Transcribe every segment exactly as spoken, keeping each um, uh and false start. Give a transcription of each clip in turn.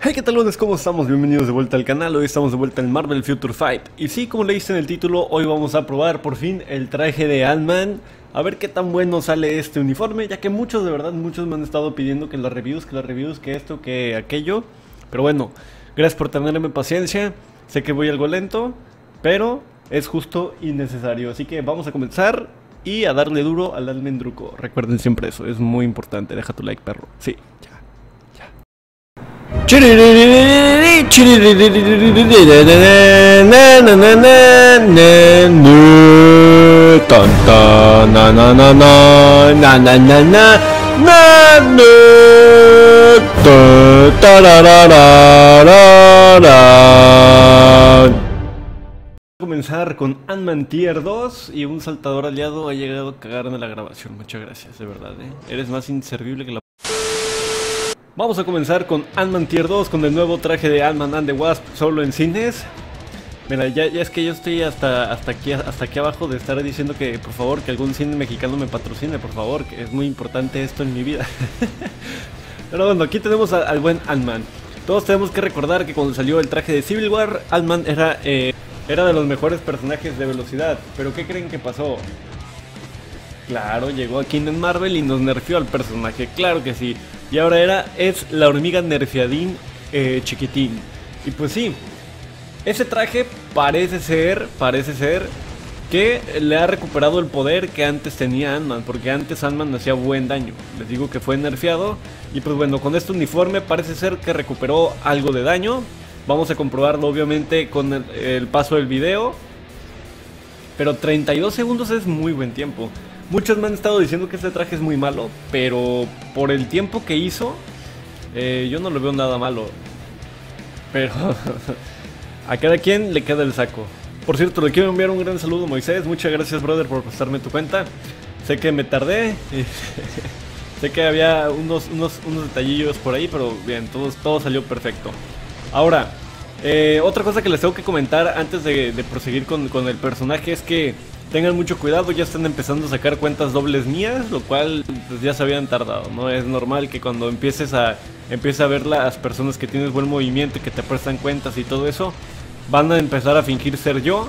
Hey, ¿qué tal, lunes? ¿Cómo estamos? Bienvenidos de vuelta al canal. Hoy estamos de vuelta en Marvel Future Fight. Y sí, como leíste en el título, hoy vamos a probar por fin el traje de Ant-Man. A ver qué tan bueno sale este uniforme, ya que muchos, de verdad, muchos me han estado pidiendo que las reviews, que las reviews, que esto, que aquello. Pero bueno, gracias por tenerme paciencia. Sé que voy algo lento, pero es justo y necesario. Así que vamos a comenzar y a darle duro al almendruco. Recuerden siempre eso, es muy importante. Deja tu like, perro. Sí, ya. Comenzar con Ant-Man Tier dos y un saltador aliado ha llegado a cagarme la grabación. Muchas gracias, de verdad, ¿eh? Eres más inservible que la... Vamos a comenzar con Ant-Man Tier dos, con el nuevo traje de Ant-Man and the Wasp solo en cines. Mira, ya, ya es que yo estoy hasta, hasta, aquí, hasta aquí abajo de estar diciendo que por favor que algún cine mexicano me patrocine, por favor, que es muy importante esto en mi vida. Pero bueno, aquí tenemos a, al buen Ant-Man. Todos tenemos que recordar que cuando salió el traje de Civil War, Ant-Man era, eh, era de los mejores personajes de velocidad. Pero ¿qué creen que pasó? Claro, llegó aquí en Marvel y nos nerfeó al personaje, claro que sí. Y ahora era, es la hormiga nerfeadín eh, chiquitín. Y pues sí, ese traje parece ser, parece ser que le ha recuperado el poder que antes tenía Ant-Man. Porque antes Ant-Man hacía buen daño. Les digo que fue nerfeado. Y pues bueno, con este uniforme parece ser que recuperó algo de daño. Vamos a comprobarlo obviamente con el, el paso del video. Pero treinta y dos segundos es muy buen tiempo. Muchos me han estado diciendo que este traje es muy malo, pero por el tiempo que hizo, eh, yo no lo veo nada malo. Pero a cada quien le queda el saco. Por cierto, le quiero enviar un gran saludo a Moisés. Muchas gracias, brother, por pasarme tu cuenta. Sé que me tardé. Sé que había unos, unos, unos detallillos por ahí, pero bien, todo, todo salió perfecto. Ahora, eh, otra cosa que les tengo que comentar antes de, de proseguir con, con el personaje es que tengan mucho cuidado, ya están empezando a sacar cuentas dobles mías, lo cual pues, ya se habían tardado, ¿no? Es normal que cuando empieces a, empieces a ver las personas que tienes buen movimiento y que te prestan cuentas y todo eso, van a empezar a fingir ser yo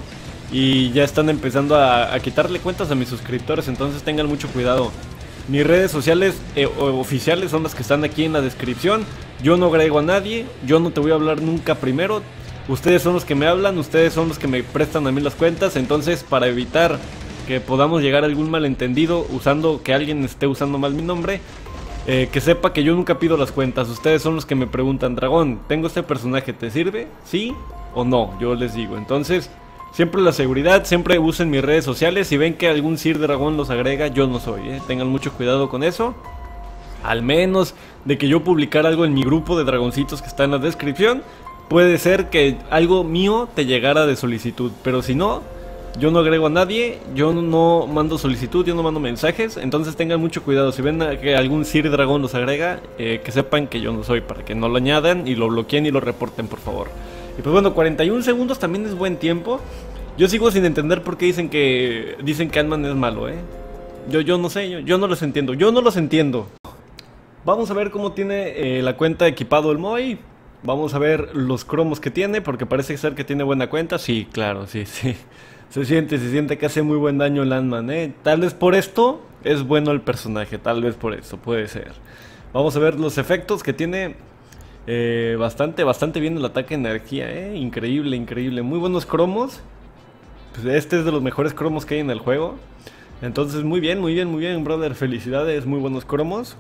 y ya están empezando a, a quitarle cuentas a mis suscriptores, entonces tengan mucho cuidado. Mis redes sociales eh, oficiales son las que están aquí en la descripción. Yo no agrego a nadie, yo no te voy a hablar nunca primero. Ustedes son los que me hablan, ustedes son los que me prestan a mí las cuentas. Entonces, para evitar que podamos llegar a algún malentendido usando que alguien esté usando mal mi nombre, eh, que sepa que yo nunca pido las cuentas. Ustedes son los que me preguntan: Dragón, ¿tengo este personaje? ¿Te sirve? ¿Sí o no? Yo les digo. Entonces, siempre la seguridad, siempre usen mis redes sociales. Si ven que algún Sir Dragón los agrega, yo no soy, ¿eh? Tengan mucho cuidado con eso. Al menos de que yo publicar algo en mi grupo de dragoncitos que está en la descripción, puede ser que algo mío te llegara de solicitud, pero si no, yo no agrego a nadie, yo no mando solicitud, yo no mando mensajes, entonces tengan mucho cuidado. Si ven que algún Sir Dragón los agrega, eh, que sepan que yo no soy, para que no lo añadan y lo bloqueen y lo reporten, por favor. Y pues bueno, cuarenta y un segundos también es buen tiempo. Yo sigo sin entender por qué dicen que dicen que Ant-Man es malo, eh. Yo, yo no sé, yo, yo no los entiendo, yo no los entiendo. Vamos a ver cómo tiene eh, la cuenta equipado el Moy. Vamos a ver los cromos que tiene, porque parece ser que tiene buena cuenta. Sí, claro, sí, sí. Se siente, se siente que hace muy buen daño el Ant-Man, ¿eh? Tal vez por esto es bueno el personaje, tal vez por eso, puede ser. Vamos a ver los efectos que tiene. Eh, bastante, bastante bien el ataque de energía, ¿eh? Increíble, increíble. Muy buenos cromos. Pues este es de los mejores cromos que hay en el juego. Entonces, muy bien, muy bien, muy bien, brother. Felicidades, muy buenos cromos.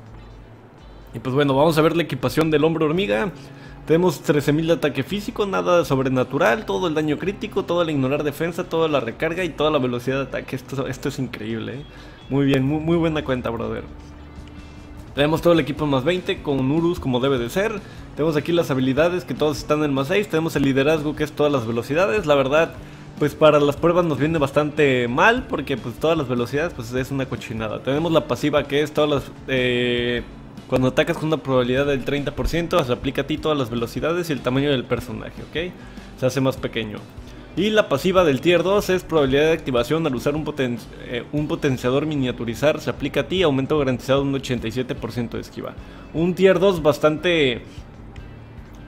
Y pues bueno, vamos a ver la equipación del hombre hormiga. Tenemos trece mil de ataque físico, nada sobrenatural, todo el daño crítico, todo el ignorar defensa, toda la recarga y toda la velocidad de ataque. Esto, esto es increíble, ¿eh? Muy bien, muy, muy buena cuenta, brother. Tenemos todo el equipo más veinte con Urus como debe de ser. Tenemos aquí las habilidades que todas están en más seis. Tenemos el liderazgo que es todas las velocidades. La verdad, pues para las pruebas nos viene bastante mal, porque pues todas las velocidades pues es una cochinada. Tenemos la pasiva que es todas las... Eh, Cuando atacas con una probabilidad del treinta por ciento, se aplica a ti todas las velocidades y el tamaño del personaje, ¿ok? Se hace más pequeño. Y la pasiva del tier dos es probabilidad de activación al usar un, poten eh, un potenciador miniaturizar. Se aplica a ti, aumento garantizado de un ochenta y siete por ciento de esquiva. Un tier dos bastante...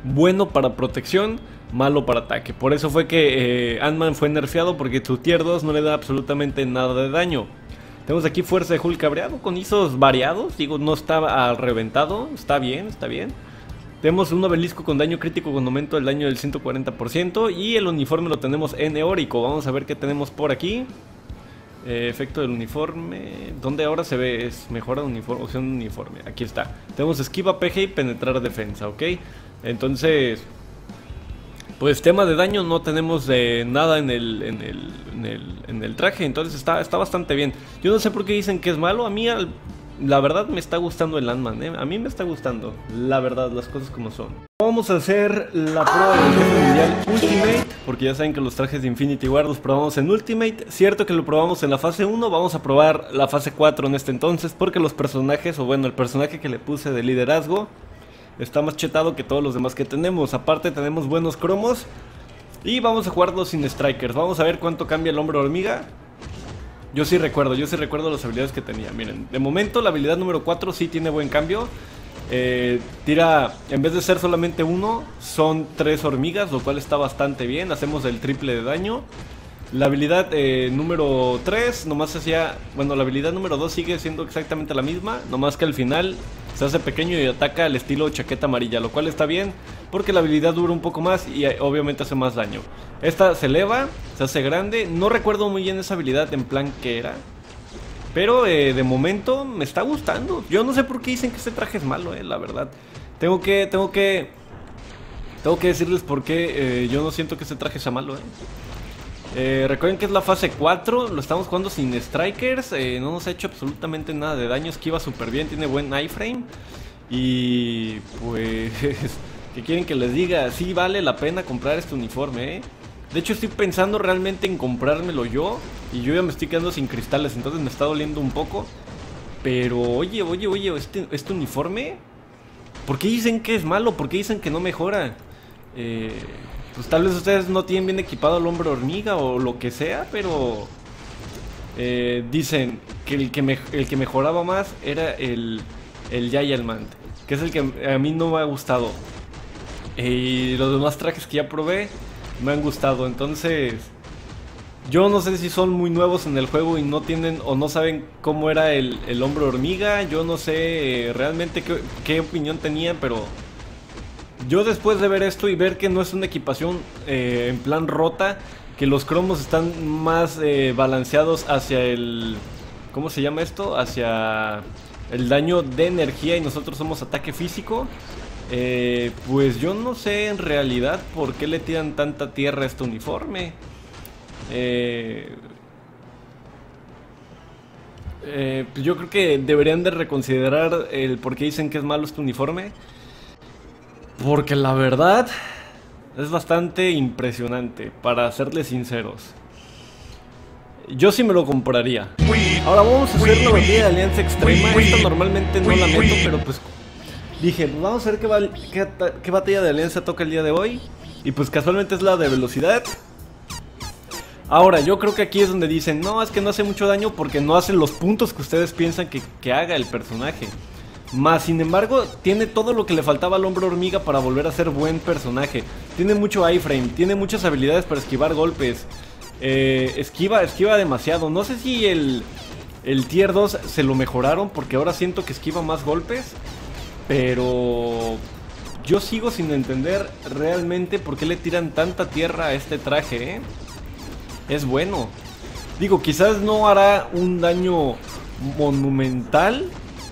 bueno para protección, malo para ataque. Por eso fue que eh, Ant-Man fue nerfeado, porque tu tier dos no le da absolutamente nada de daño. Tenemos aquí fuerza de Hulk cabreado con I S Os variados. Digo, no está reventado, está bien, está bien. Tenemos un obelisco con daño crítico con aumento del daño del ciento cuarenta por ciento. Y el uniforme lo tenemos en eórico. Vamos a ver qué tenemos por aquí. Eh, efecto del uniforme. ¿Dónde ahora se ve? Es mejora de uniforme, opción de uniforme. Aquí está. Tenemos esquiva, P G y penetrar defensa, ¿ok? Entonces, pues tema de daño no tenemos eh, nada en el, en, el, en, el, en el traje. Entonces está, está bastante bien. Yo no sé por qué dicen que es malo. A mí al, la verdad me está gustando el Ant-Man, ¿eh? A mí me está gustando, la verdad, las cosas como son. Vamos a hacer la prueba del jefe mundial Ultimate, porque ya saben que los trajes de Infinity War los probamos en Ultimate. Cierto que lo probamos en la fase uno, vamos a probar la fase cuatro en este entonces, porque los personajes, o bueno, el personaje que le puse de liderazgo está más chetado que todos los demás que tenemos. Aparte tenemos buenos cromos. Y vamos a jugarlo sin strikers. Vamos a ver cuánto cambia el hombre hormiga. Yo sí recuerdo, yo sí recuerdo las habilidades que tenía. Miren, de momento la habilidad número cuatro sí tiene buen cambio. eh, Tira, en vez de ser solamente uno, son tres hormigas, lo cual está bastante bien. Hacemos el triple de daño. La habilidad eh, número tres nomás hacía... Bueno, la habilidad número dos sigue siendo exactamente la misma, nomás que al final se hace pequeño y ataca al estilo chaqueta amarilla, lo cual está bien porque la habilidad dura un poco más y eh, obviamente hace más daño. Esta se eleva, se hace grande. No recuerdo muy bien esa habilidad en plan que era, pero eh, de momento me está gustando. Yo no sé por qué dicen que este traje es malo, eh, la verdad. Tengo que... Tengo que... Tengo que decirles por qué eh, yo no siento que este traje sea malo, eh. Eh, recuerden que es la fase cuatro, lo estamos jugando sin strikers, eh, no nos ha hecho absolutamente nada de daño, esquiva súper bien, tiene buen iframe. Y pues, ¿qué quieren que les diga? Sí vale la pena comprar este uniforme, eh. De hecho estoy pensando realmente en comprármelo yo, y yo ya me estoy quedando sin cristales, entonces me está doliendo un poco. Pero oye, oye, oye, este, este uniforme, ¿por qué dicen que es malo? ¿Por qué dicen que no mejora? Eh... Pues tal vez ustedes no tienen bien equipado al hombre hormiga o lo que sea, pero eh, dicen que el que, me, el que mejoraba más era el, el Giant-Man, que es el que a mí no me ha gustado. Y los demás trajes que ya probé me han gustado, entonces yo no sé si son muy nuevos en el juego y no tienen o no saben cómo era el, el hombre hormiga. Yo no sé eh, realmente qué, qué opinión tenían, pero... Yo después de ver esto y ver que no es una equipación eh, en plan rota, que los cromos están más eh, balanceados hacia el... ¿Cómo se llama esto? Hacia el daño de energía y nosotros somos ataque físico. Eh, pues yo no sé en realidad por qué le tiran tanta tierra a este uniforme. Eh, eh, pues yo creo que deberían de reconsiderar el por qué dicen que es malo este uniforme. Porque la verdad es bastante impresionante, para serles sinceros. Yo sí me lo compraría. Ahora vamos a hacer la batalla de alianza extrema. Esta normalmente no la meto, pero pues dije, pues vamos a ver qué, va, qué, qué batalla de alianza toca el día de hoy. Y pues casualmente es la de velocidad. Ahora, yo creo que aquí es donde dicen, no, es que no hace mucho daño porque no hace los puntos que ustedes piensan que, que haga el personaje. Más sin embargo, tiene todo lo que le faltaba al hombre hormiga para volver a ser buen personaje. Tiene mucho iframe, tiene muchas habilidades para esquivar golpes. eh, Esquiva, esquiva demasiado. No sé si el, el tier dos se lo mejoraron, porque ahora siento que esquiva más golpes. Pero yo sigo sin entender realmente por qué le tiran tanta tierra a este traje, ¿eh? Es bueno. Digo, quizás no hará un daño monumental,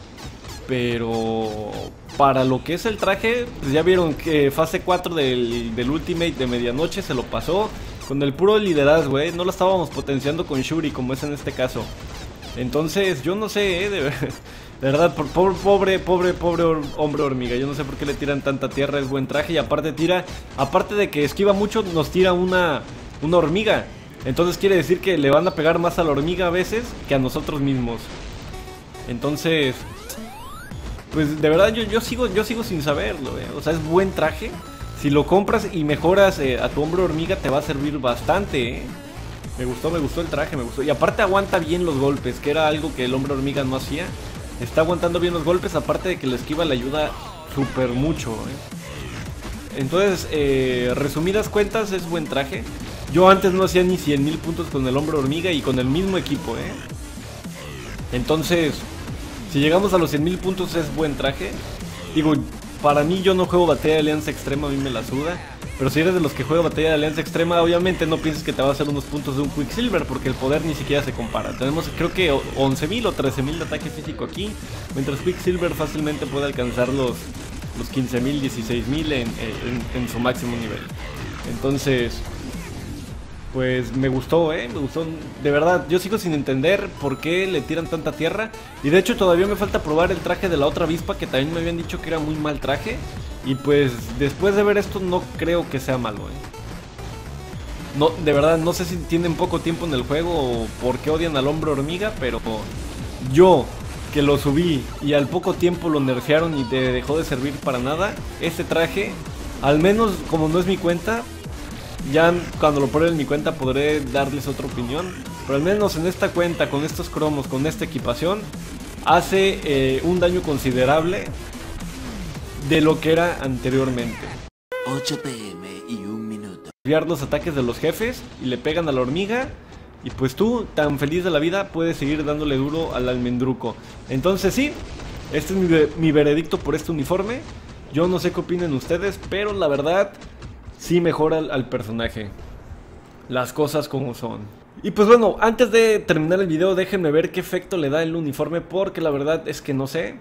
pero para lo que es el traje, pues ya vieron que fase cuatro del, del Ultimate de medianoche se lo pasó con el puro liderazgo, ¿eh? No lo estábamos potenciando con Shuri como es en este caso. Entonces yo no sé, ¿eh? de, de verdad, por, pobre, pobre, pobre, pobre hombre hormiga. Yo no sé por qué le tiran tanta tierra, es buen traje. Y aparte tira, aparte de que esquiva mucho, nos tira una, una hormiga. Entonces quiere decir que le van a pegar más a la hormiga a veces que a nosotros mismos. Entonces... Pues de verdad yo, yo, sigo, yo sigo sin saberlo, eh. O sea, es buen traje. Si lo compras y mejoras eh, a tu hombre hormiga, te va a servir bastante, eh. Me gustó, me gustó el traje, me gustó. Y aparte aguanta bien los golpes, que era algo que el hombre hormiga no hacía. Está aguantando bien los golpes, aparte de que la esquiva le ayuda súper mucho, eh. Entonces, eh, resumidas cuentas, es buen traje. Yo antes no hacía ni cien mil puntos con el hombre hormiga y con el mismo equipo, ¿eh? Entonces, si llegamos a los cien mil puntos es buen traje. Digo, para mí yo no juego batalla de alianza extrema, a mí me la suda. Pero si eres de los que juega batalla de alianza extrema, obviamente no pienses que te va a hacer unos puntos de un Quicksilver, porque el poder ni siquiera se compara. Tenemos creo que once mil o trece mil de ataque físico aquí, mientras Quicksilver fácilmente puede alcanzar los, los quince mil, dieciséis mil en, en, en su máximo nivel. Entonces, pues me gustó, eh, me gustó. De verdad, yo sigo sin entender por qué le tiran tanta tierra. Y de hecho todavía me falta probar el traje de la otra avispa, que también me habían dicho que era muy mal traje. Y pues después de ver esto no creo que sea malo, eh. No, de verdad, no sé si tienen poco tiempo en el juego o por qué odian al hombre hormiga, pero yo que lo subí y al poco tiempo lo nerfearon y te dejó de servir para nada, este traje, al menos como no es mi cuenta, ya cuando lo pruebe en mi cuenta podré darles otra opinión, pero al menos en esta cuenta, con estos cromos, con esta equipación, hace eh, un daño considerable de lo que era anteriormente. ocho pe eme y un minuto. Desviar los ataques de los jefes y le pegan a la hormiga. Y pues tú, tan feliz de la vida, puedes seguir dándole duro al almendruco. Entonces sí, este es mi, mi veredicto por este uniforme. Yo no sé qué opinen ustedes, pero la verdad sí mejora al, al personaje. Las cosas como son. Y pues bueno, antes de terminar el video, déjenme ver qué efecto le da el uniforme, porque la verdad es que no sé.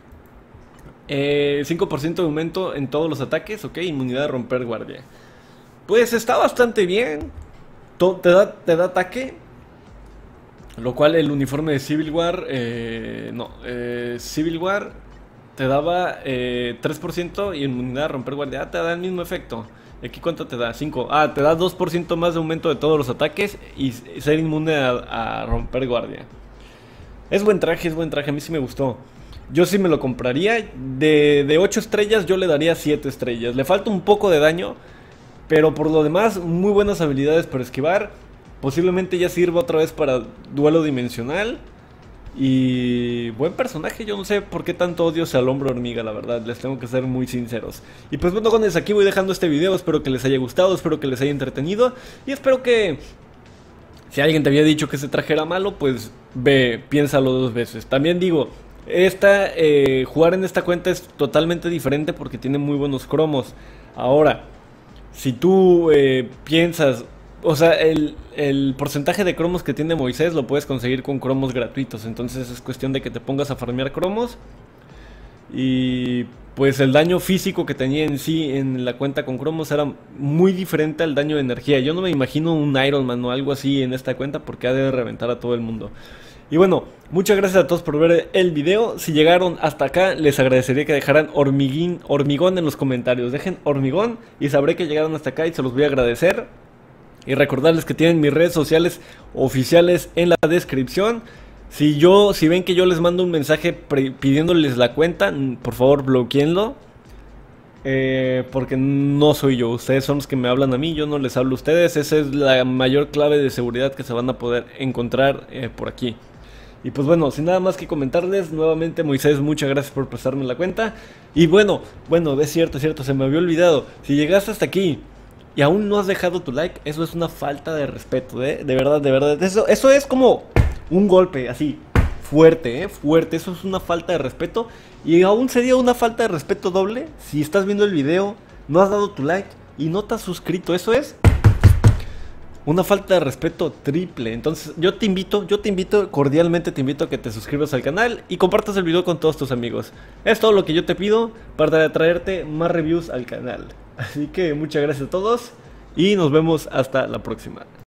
Eh, cinco por ciento de aumento en todos los ataques, ok, inmunidad a romper guardia. Pues está bastante bien. Te da, te da ataque. Lo cual el uniforme de Civil War, eh, no, eh, Civil War te daba eh, tres por ciento y inmunidad a romper guardia. Ah, te da el mismo efecto. ¿Aquí cuánto te da? cinco. Ah, te da dos por ciento más de aumento de todos los ataques y ser inmune a, a romper guardia. Es buen traje, es buen traje, a mí sí me gustó. Yo sí me lo compraría. De, de ocho estrellas yo le daría siete estrellas. Le falta un poco de daño, pero por lo demás muy buenas habilidades para esquivar. Posiblemente ya sirva otra vez para duelo dimensional. Y buen personaje, yo no sé por qué tanto odio al hombre hormiga, la verdad, les tengo que ser muy sinceros. Y pues bueno, con eso aquí voy dejando este video, espero que les haya gustado, espero que les haya entretenido. Y espero que, si alguien te había dicho que ese traje era malo, pues ve, piénsalo dos veces. También digo, esta, eh, jugar en esta cuenta es totalmente diferente porque tiene muy buenos cromos. Ahora, si tú eh, piensas, o sea, el, el porcentaje de cromos que tiene Moisés lo puedes conseguir con cromos gratuitos. Entonces es cuestión de que te pongas a farmear cromos. Y pues el daño físico que tenía en sí en la cuenta con cromos era muy diferente al daño de energía. Yo no me imagino un Iron Man o algo así en esta cuenta porque ha de reventar a todo el mundo. Y bueno, muchas gracias a todos por ver el video. Si llegaron hasta acá, les agradecería que dejaran hormiguín, hormigón en los comentarios. Dejen hormigón y sabré que llegaron hasta acá y se los voy a agradecer. Y recordarles que tienen mis redes sociales oficiales en la descripción. Si yo, si ven que yo les mando un mensaje pidiéndoles la cuenta, por favor bloqueenlo. Eh, porque no soy yo, ustedes son los que me hablan a mí, yo no les hablo a ustedes. Esa es la mayor clave de seguridad que se van a poder encontrar eh, por aquí. Y pues bueno, sin nada más que comentarles, nuevamente Moisés, muchas gracias por prestarme la cuenta. Y bueno, bueno, es cierto, es cierto, se me había olvidado. Si llegaste hasta aquí y aún no has dejado tu like, eso es una falta de respeto, ¿eh? De verdad, de verdad, eso, eso es como un golpe, así, fuerte, ¿eh? Fuerte, eso es una falta de respeto. Y aún sería una falta de respeto doble si estás viendo el video, no has dado tu like y no te has suscrito, eso es una falta de respeto triple. Entonces yo te invito, yo te invito, cordialmente te invito a que te suscribas al canal y compartas el video con todos tus amigos. Es todo lo que yo te pido para traerte más reviews al canal. Así que muchas gracias a todos y nos vemos hasta la próxima.